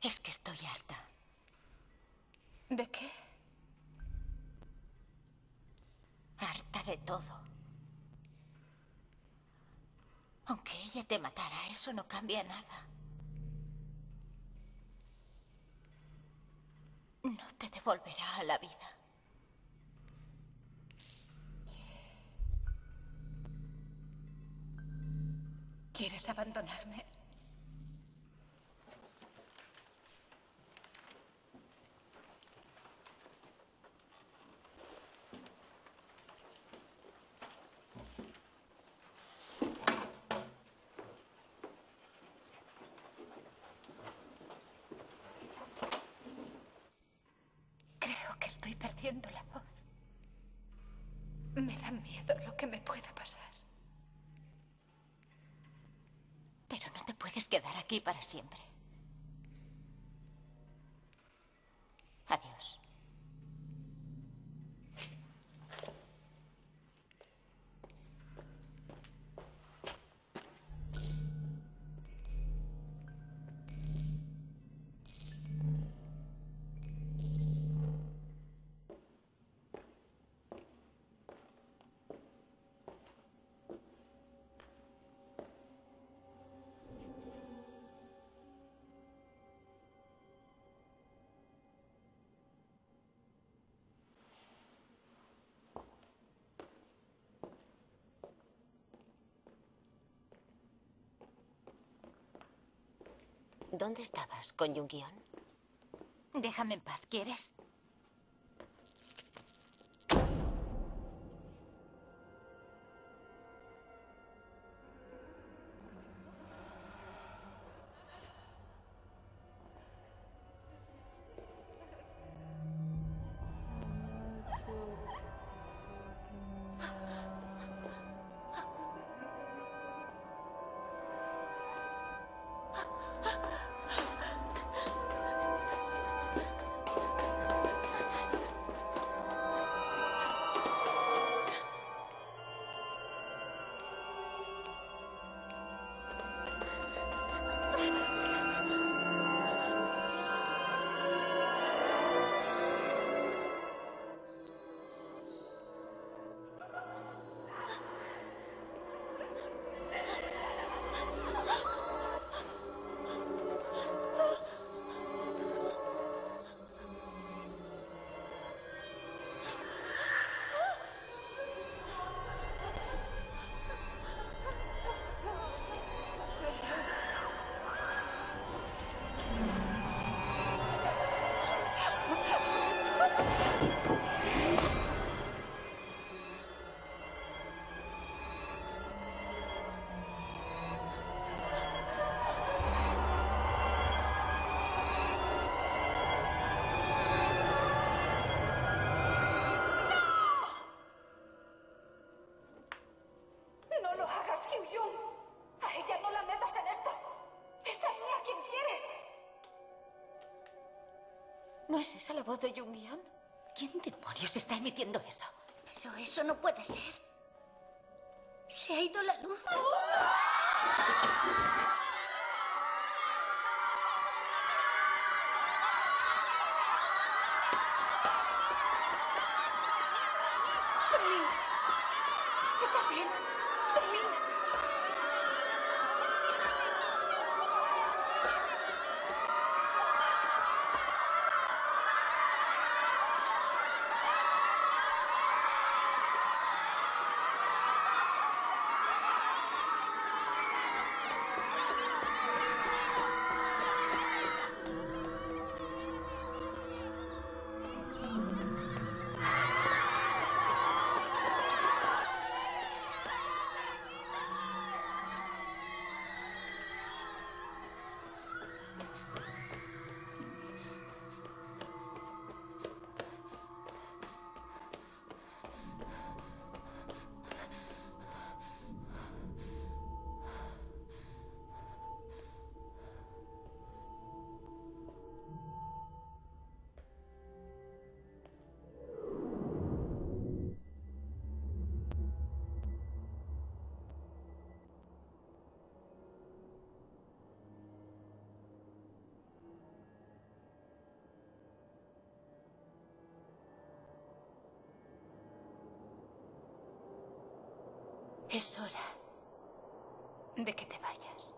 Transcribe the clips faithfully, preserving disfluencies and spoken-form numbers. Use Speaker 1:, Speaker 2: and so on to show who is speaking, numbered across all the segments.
Speaker 1: Es que estoy harta.
Speaker 2: ¿De qué?
Speaker 1: Harta de todo. Aunque ella te matara, eso no cambia nada. No te devolverá a la vida.
Speaker 2: ¿Quieres abandonarme? Creo que estoy perdiendo la voz. Me da miedo lo que me pueda pasar.
Speaker 1: Pero no te puedes quedar aquí para siempre. Adiós.
Speaker 3: ¿Dónde estabas? ¿Con Jungion?
Speaker 1: Déjame en paz, ¿quieres?
Speaker 2: ¿No es esa la voz de Jungion?
Speaker 1: ¿Quién demonios está emitiendo eso?
Speaker 4: Pero eso no puede ser. Se ha ido la luz.
Speaker 2: Sunmin, ¿estás bien? Sunmin. Es hora de que te vayas.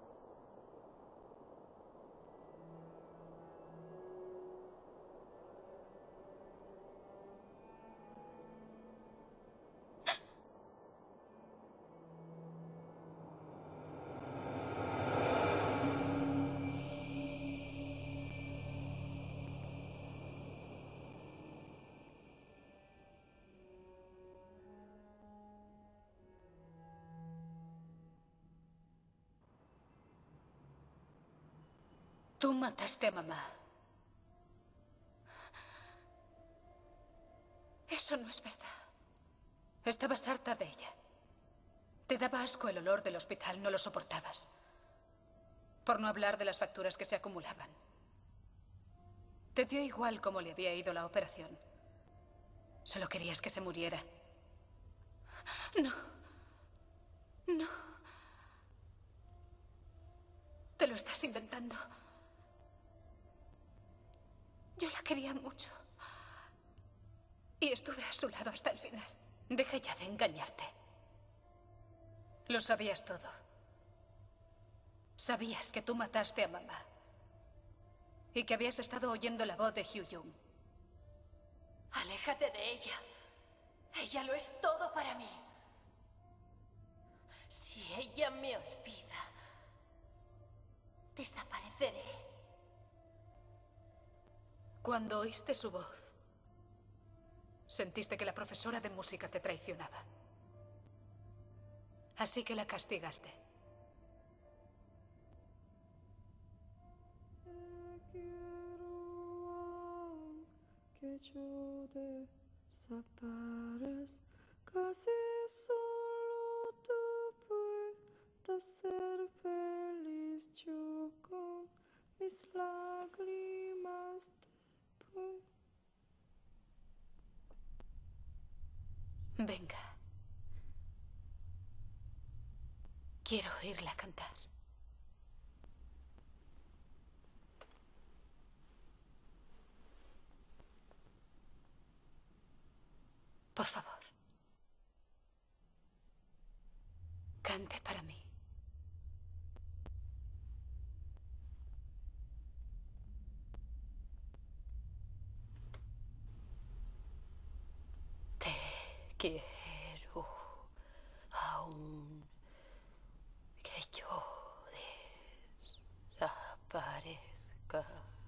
Speaker 2: Tú mataste a mamá. Eso no es verdad. Estabas harta de ella. Te daba asco el olor del hospital, no lo soportabas. Por no hablar de las facturas que se acumulaban. Te dio igual cómo le había ido la operación. Solo querías que se muriera. No. No. Te lo estás inventando. Yo la quería mucho. Y estuve a su lado hasta el final. Deja ya de engañarte. Lo sabías todo. Sabías que tú mataste a mamá. Y que habías estado oyendo la voz de Hyung-Jung.
Speaker 1: Aléjate de ella. Ella lo es todo para mí. Si ella me olvida, desapareceré.
Speaker 2: Cuando oíste su voz, sentiste que la profesora de música te traicionaba. Así que la castigaste.
Speaker 5: Que yo desaparezca, casi solo tú puedas ser feliz. Yo con mis lágrimas te puedo.
Speaker 2: Venga. Quiero oírla cantar. Por favor. Cante para mí. Te quiero aún que yo desaparezca.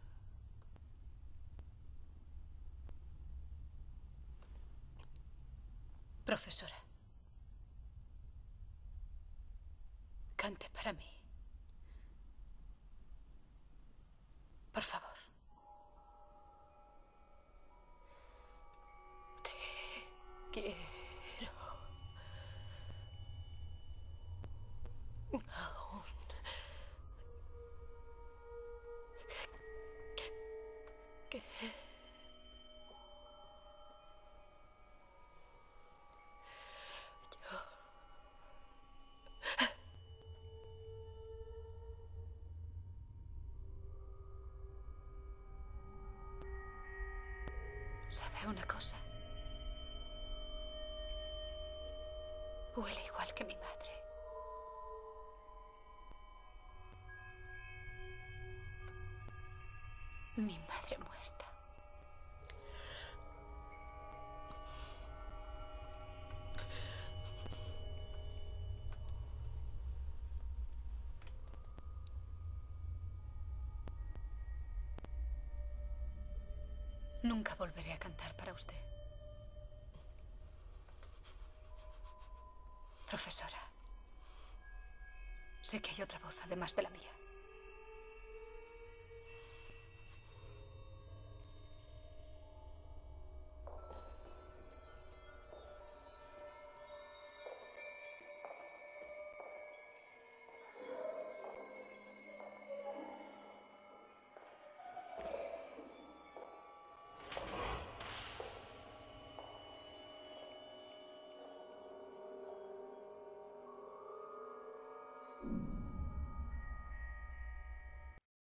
Speaker 2: Profesora, cante para mí. Por favor. Te quiero aún que... ¿Sabe una cosa? Huele igual que mi madre. Mi madre muerta. Nunca volveré a cantar para usted. Profesora, sé que hay otra voz además de la mía.